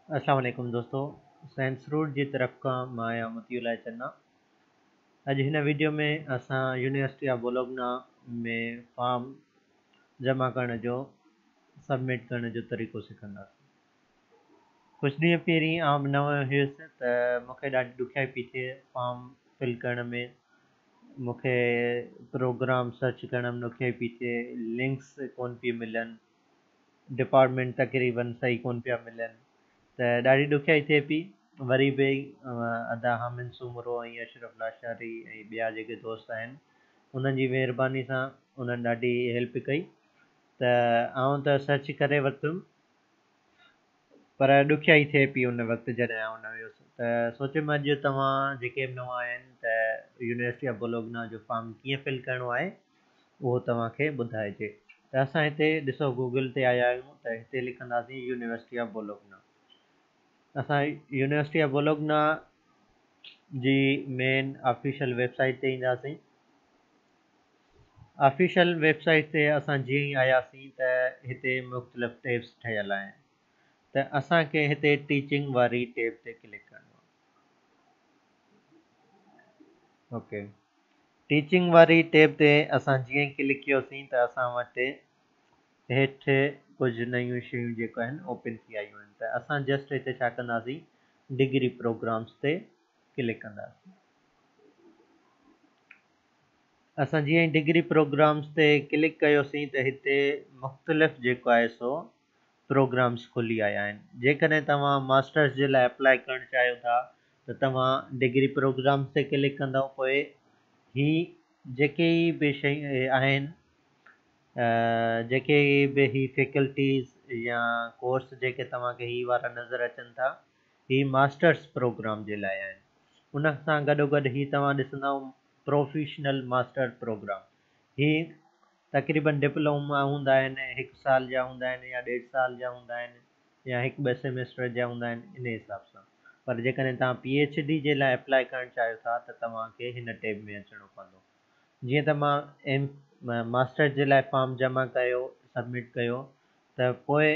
अस्सलाम वालेकुम दोस्तों, साइंस रूट जी तरफ़ खां मां आहियां मतीउल्लाह चन्ना। अॼु हिन वीडियो में असां यूनिवर्सिटी ऑफ बोलोगना में फॉर्म जमा करण जो सबमिट करण जो तरीक़ो सिखंदासीं। कुझु ॾींहं पहिरीं आउं नओं हुयुसि त मूंखे ॾाढी ॾुखियाई पई थिए फॉर्म फिल करण में। मूंखे प्रोग्राम सर्च करण में ॾुखियाई पई थिए, लिंक्स कोन पई मिलनि, डिपार्टमेंट तक़रीबन सही कोन पिया मिलनि, त ॾाढी ॾुखियाई थिए पई। वरी बि अदा हामिद सूमरो ऐं अशरफ लाशारी ऐं ॿिया जेके दोस्त आहिनि उन्हनि जी महिरबानी सां उन्हनि ॾाढी हेल्प कई, त आउं त सर्च करे वरितुमि, पर ॾुखियाई थिए पई उन वक़्तु जॾहिं आउं न हुयुसि। त सोचियुमि अॼु तव्हां जेके बि नवां आहिनि त यूनिवर्सिटी ऑफ बोलोगना जो फॉर्म कीअं फिल करिणो आहे उहो तव्हांखे ॿुधाइजे। त असां हिते ॾिसो गूगल ते आया आहियूं, त हिते लिखंदासीं यूनिवर्सिटी ऑफ बोलोगना। असां यूनिवर्सिटी ऑफ बोलोगना जी मेन ऑफिशियल वेबसाइट ते ईंदासीं। ऑफिशियल वेबसाइट ते असां जीअं ई आयासीं त हिते मुख़्तलिफ़ टैब्स ठहियल आहिनि, त असांखे हिते टीचिंग वारी टैब ते क्लिक करिणो आहे। ओके, टीचिंग वारी टैब ते असां जीअं ई क्लिक कयोसीं त असां वटि हेठि कुझु नयूं शयूं जेको आहिनि ओपन थी आयूं आहिनि, त असां जस्ट हिते छा कंदासीं, डिग्री प्रोग्राम्स ते क्लिक कंदासीं। असां जीअं ई डिग्री प्रोग्राम्स ते क्लिक कयोसीं त हिते मुख़्तलिफ़ जेको आहे सो प्रोग्राम्स खुली आया आहिनि। जेकॾहिं तव्हां मास्टर्स जे लाइ अप्लाई करणु चाहियो था त तव्हां डिग्री प्रोग्राम्स ते क्लिक कंदव, पोइ ही जेके बि शयूं आहिनि, जेके बि ही फैकल्टीज़ या कोर्स जेके तव्हांखे ही वारा नज़र अचनि था, ही मास्टर्स प्रोग्राम जे लाइ आहिनि। उन सां गॾोगॾु ही तव्हां ॾिसंदव प्रोफेशनल मास्टर प्रोग्राम, ही तक़रीबन डिप्लोमा हूंदा आहिनि, 1 साल जा हूंदा आहिनि या 1.5 साल जा हूंदा आहिनि या 1-2 सेमेस्टर जा हूंदा आहिनि, इन हिसाब सां। पर जेकॾहिं तव्हां PhD जे लाइ अप्लाई करणु चाहियो था त तव्हांखे हिन टैब में अचिणो पवंदो। जीअं त मां मास्टर जे लाइ फॉर्म जमा कयो, सबमिट कयो, त पोइ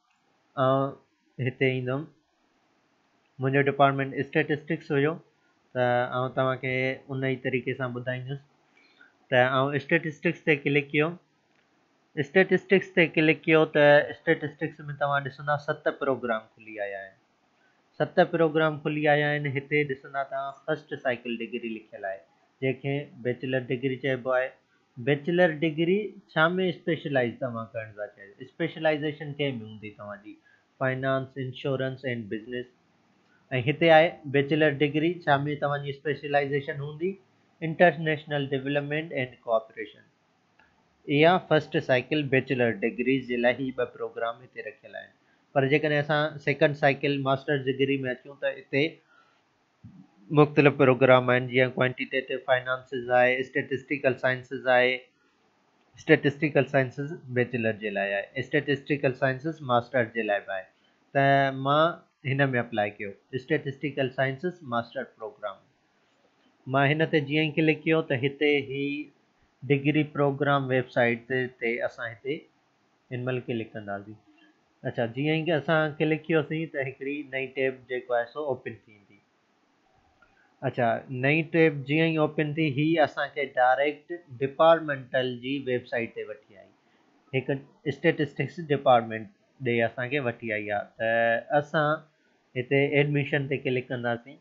हिते ईंदुमि। मुंहिंजो डिपार्टमेंट स्टैटिस्टिक्स हुयो, त आउं तव्हांखे उन ई तरीक़े सां ॿुधाईंदुसि। त आउं स्टैटिस्टिक्स ते क्लिक कयो। स्टैटिस्टिक्स ते क्लिक कयो त स्टैटिस्टिक्स में तव्हां ॾिसंदा 7 प्रोग्राम खुली आया आहिनि। 7 प्रोग्राम खुली आया आहिनि। हिते ॾिसंदा तव्हां फर्स्ट साइकिल डिग्री लिखियल आहे, जंहिंखे बैचलर डिग्री चइबो आहे। बैचलर डिग्री छा में स्पेशलाइज़ तव्हां करणु था चाहियो, स्पेशलाइज़ेशन कंहिं में हूंदी तव्हांजी, फाइनेंस, इंश्योरेंस एंड बिजनेस। ऐं हिते आहे बैचलर डिग्री छा में तव्हांजी स्पेशलाइज़ेशन हूंदी, इंटरनेशनल डेवलपमेंट एंड कोऑपरेशन। इहा फर्स्ट साइकिल बैचलर डिग्रीज़ जे लाइ ही 2 प्रोग्राम हिते रखियल आहिनि। पर जेकॾहिं असां सेकंड साइकिल मास्टर्स डिग्री में अचूं त हिते मुख़्तलिफ़ प्रोग्राम आहिनि, जीअं क्वांटिटेटिव फाइनेंसिस आहे, स्टैटिस्टिकल साइंसिस आहे। स्टैटिस्टिकल साइंसिस बैचलर जे लाइ आहे, स्टैटिस्टिकल साइंसिस मास्टर जे लाइ बि आहे। त मां हिन में अप्लाई कयो, स्टैटिस्टिकल साइंसिस मास्टर प्रोग्राम। मां हिन ते जीअं ई क्लिक कयो त हिते ही डिग्री प्रोग्राम वेबसाइट ते असां हिते हिन महिल क्लिक कंदासीं। अच्छा, जीअं ई असां क्लिक कयोसीं त हिकिड़ी नई टैब जेको आहे सो ओपन थींदी। अच्छा, नई टैब जीअं ई ओपन थी, ही असांखे डायरेक्ट डिपार्टमेंटल जी वेबसाइट ते वठी आई, हिकु स्टैटिस्टिक्स डिपार्टमेंट ॾे असांखे वठी आई आहे। त असां हिते एडमिशन ते क्लिक कंदासीं।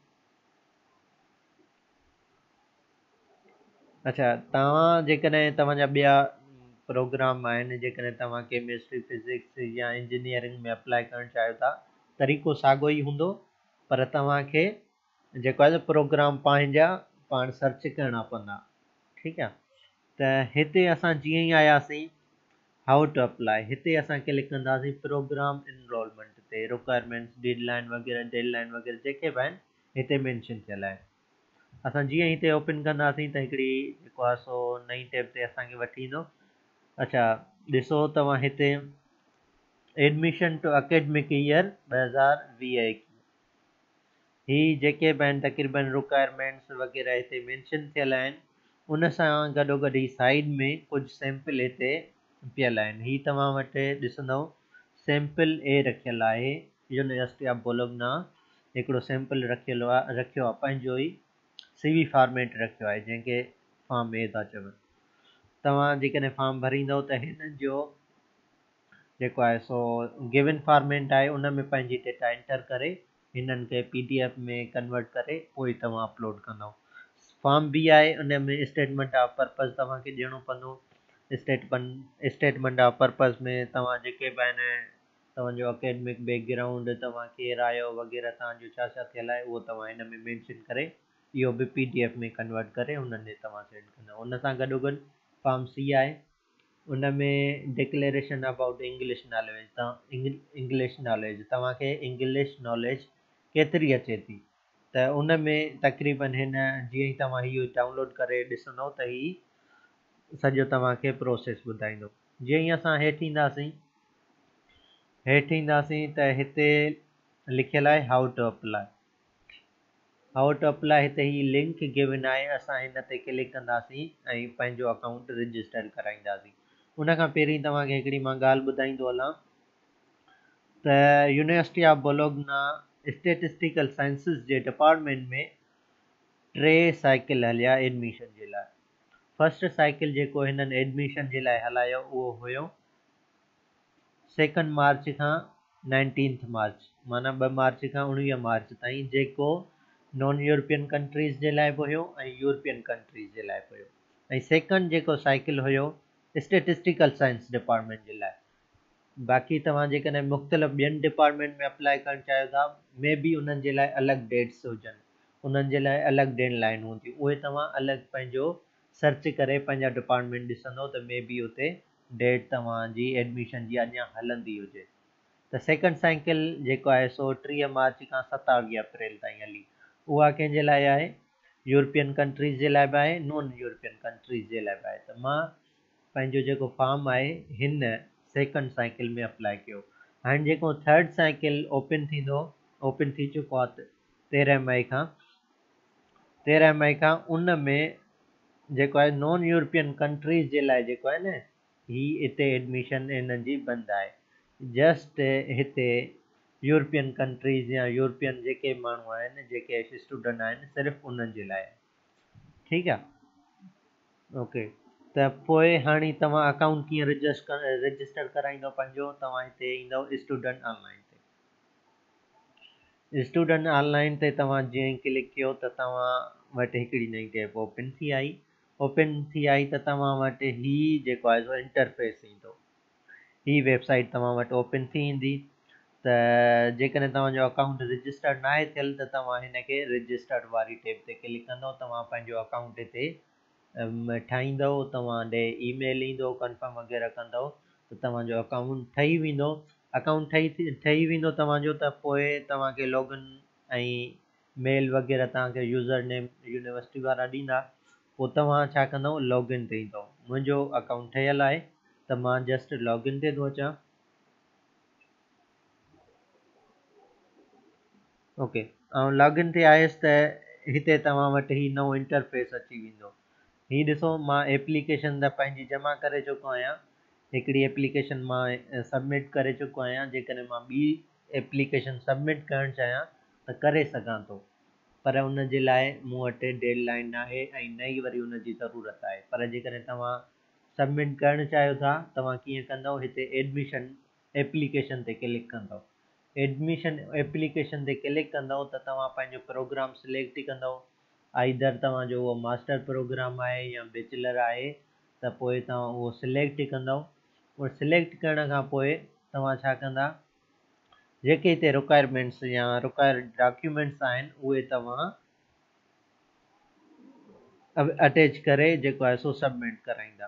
अच्छा, तव्हां जेकॾहिं तव्हांजा ॿिया प्रोग्राम आहिनि, जेकॾहिं तव्हां केमिस्ट्री, फिज़िक्स या इंजीनियरिंग में अप्लाई करणु चाहियो था, तरीक़ो साॻियो ई हूंदो, पर तव्हांखे जेको आहे प्रोग्राम पंहिंजा पाण सर्च करणा पवंदा। ठीकु आहे, त हिते असां जीअं ई आयासीं हाउ टू अप्लाई, हिते असां क्लिक कंदासीं प्रोग्राम इनरोलमेंट ते। रिक्वायरमेंट्स, डेडलाइन वग़ैरह जेके बि आहिनि हिते मेंशन थियल आहे। असां जीअं ई हिते ओपन कंदासीं त हिकिड़ी जेको आहे सो नई टैब ते असांखे वठी ईंदो। अच्छा, ॾिसो तव्हां हिते एडमिशन टू अकेडमिक ईयर 2020-21, ही जेके बि आहिनि तक़रीबन रिक्वायरमेंट्स वग़ैरह हिते मेंशन थियल आहिनि। उन सां गॾोगॾु ही साइड में कुझु सैंपल हिते पियल आहिनि। ही तव्हां वटि ॾिसंदव सैंपल ए रखियल आहे, यूनिवर्सिटी ऑफ बोलोगना हिकिड़ो सैंपल रखियो आहे पंहिंजो ई CV फॉर्मेट रखियो आहे जंहिंखे फॉर्म ए था चवनि। तव्हां जेकॾहिं फॉर्म भरींदव त हिन जो जेको आहे सो गिवन फॉर्मेट आहे उन में पंहिंजी डेटा एंटर करे हिननि खे PDF में कन्वर्ट करे पोइ तव्हां अपलोड कंदव। फॉर्म बी आहे उन में स्टेटमेंट ऑफ पर्पज़ तव्हांखे ॾियणो पवंदो। स्टेटमेंट ऑफ पर्पज़ में तव्हां जेके बि आहिनि तव्हांजो अकेडमिक बैकग्राउंड तव्हां केरु आहियो वग़ैरह तव्हांजो छा छा थियल आहे उहो तव्हां हिन में मेंशन करे इहो बि PDF में कन्वर्ट करे हुननि ॾे तव्हां सेंड कंदव। उन सां गॾोगॾु फॉर्म C आहे उन में declaration about English knowledge English knowledge तव्हांखे इंग्लिश नॉलेज केतिरी अचे थी त उन में तक़रीबन हिन जीअं ई तव्हां इहो डाउनलोड करे ॾिसंदव त ही सॼो तव्हांखे प्रोसेस ॿुधाईंदो। जीअं ई असां हेठि ईंदासीं त हिते लिखियल आहे हाउ टू अप्लाई हिते ही लिंक गिवन आहे असां हिन ते क्लिक कंदासीं ऐं पंहिंजो अकाउंट रजिस्टर कराईंदासीं। उन खां पहिरीं तव्हांखे हिकिड़ी मां ॻाल्हि ॿुधाईंदो हलां त university of Bologna statistical sciences जे डिपार्टमेंट में 3 साइकिल हलिया एडमिशन जे लाइ। फर्स्ट साइकिल जेको हिननि एडमिशन जे लाइ हलायो उहो हुयो 2 मार्च खां 19 मार्च माना 2 मार्च खां 19 मार्च ताईं जेको नॉन यूरोपियन कंट्रीज़ जे लाइ बि हुयो ऐं यूरोपियन कंट्रीज़ जे लाइ बि हुयो। ऐं सेकंड जेको साइकिल हुयो स्टेटिस्टिकल साइंस डिपार्टमेंट जे लाइ। बाक़ी तव्हां जेकॾहिं मुख़्तलिफ़ ॿियनि डिपार्टमेंट में अप्लाई करणु चाहियो था मे बी उन्हनि जे लाइ अलॻि डेट्स हुजनि उन्हनि जे लाइ अलॻि डेडलाइन हूंदी उहे तव्हां अलॻि पंहिंजो सर्च करे पंहिंजा डिपार्टमेंट ॾिसंदव त मे बी उते डेट तव्हांजी एडमिशन जी अञा हलंदी हुजे। त सेकंड साइकिल जेको आहे सो 30 मार्च खां 27 अप्रैल ताईं हली। उहा कंहिंजे लाइ आहे यूरोपियन कंट्रीज़ जे लाइ बि आहे नॉन यूरोपियन कंट्रीज़ जे लाइ बि आहे। त मां पंहिंजो जेको फॉर्म आहे हिन सेकंड साइकिल में अप्लाई कयो। हाणे जेको थर्ड साइकिल ओपन थी चुको आहे 13 मई खां उन में जेको आहे नॉन यूरोपियन कंट्रीज़ जे लाइ जेको आहे न ही हिते एडमिशन हिननि जी बंदि आहे। जस्ट हिते यूरोपियन कंट्रीज़ या यूरोपियन जेके माण्हू आहिनि जेके स्टूडेंट आहिनि सिर्फ़ु उन्हनि जे लाइ। ठीकु आहे ओके। त पोइ हाणे तव्हां अकाउंट कीअं रजिस्टर कराईंदव पंहिंजो तव्हां हिते ईंदव स्टूडेंट ऑनलाइन ते तव्हां जीअं ई क्लिक कयो त तव्हां वटि हिकिड़ी नई टैब ओपन थी आई त तव्हां वटि ही जेको आहे सो इंटरफेस ईंदो। ही वेबसाइट तव्हां वटि ओपन थी ईंदी त जेकॾहिं तव्हांजो अकाउंट रजिस्टर्ड न आहे थियल त तव्हां हिनखे रजिस्टर्ड वारी टैब ते क्लिक कंदव। तव्हां पंहिंजो अकाउंट हिते ठाहींदव तव्हां ॾे ईमेल ईंदो कंफर्म वग़ैरह कंदव त तव्हांजो अकाउंट ठही वेंदो। अकाउंट ठही वेंदो तव्हांजो त पोइ तव्हांखे लॉगिन ऐं मेल वग़ैरह तव्हांखे यूज़र नेम यूनिवर्सिटी वारा ॾींदा। पोइ तव्हां छा कंदव लॉगिन ते ईंदव। मुंहिंजो अकाउंट ठहियल आहे त मां जस्ट लॉगिन ते थो अचां। ओके ऐं लॉगिन ते आयुसि त हिते तव्हां वटि ही नओं इंटरफेस अची वेंदो। ही ॾिसो मां एप्लीकेशन त पंहिंजी जमा करे चुको आहियां। हिकिड़ी एप्लीकेशन मां सबमिट करे चुको आहियां। जेकॾहिं मां ॿी एप्लीकेशन सबमिट करणु चाहियां त करे सघां थो पर उन जे लाइ मूं वटि डेडलाइन आहे ऐं नई वरी उन जी ज़रूरत आहे। पर जेकॾहिं तव्हां सबमिट करणु चाहियो था तव्हां कीअं कंदव हिते एडमिशन एप्लीकेशन ते क्लिक कंदव। एडमिशन एप्लीकेशन ते क्लिक कंदव त तव्हां पंहिंजो प्रोग्राम सिलेक्ट कंदव। आइदर तव्हांजो उहो मास्टर प्रोग्राम आहे या बैचलर आहे त पोइ तव्हां उहो सिलेक्ट कंदव। उहो सिलेक्ट करण खां पोइ तव्हां छा कंदा जेके हिते रिक्वायरमेंट्स या रिक्वायर्ड डॉक्यूमेंट्स आहिनि उहे तव्हां अटैच करे जेको आहे सो सबमिट कराईंदा।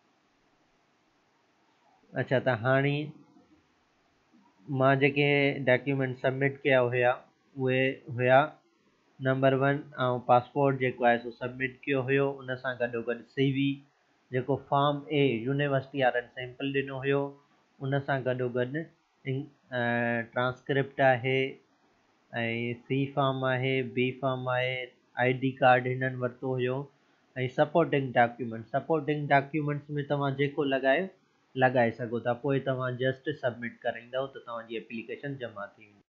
अच्छा त हाणे मां जेके डॉक्यूमेंट सबमिट कया हुया उहे हुया नंबर 1 ऐं पासपोर्ट जेको आहे सो सबमिट कयो हुयो। उन सां गॾोगॾु CV जेको फॉर्म ए यूनिवर्सिटी वारनि सैंपल ॾिनो हुयो उन सां गॾोगॾु ट्रांसक्रिप्ट आहे ऐं C फॉर्म आहे B फॉर्म आहे ID कार्ड हिननि वरितो हुयो ऐं सपोर्टिंग डॉक्यूमेंट्स में तव्हां जेको लॻाए सघो था। पोइ तव्हां जस्ट सबमिट कराईंदव त तव्हांजी एप्लीकेशन जमा थी वेंदी।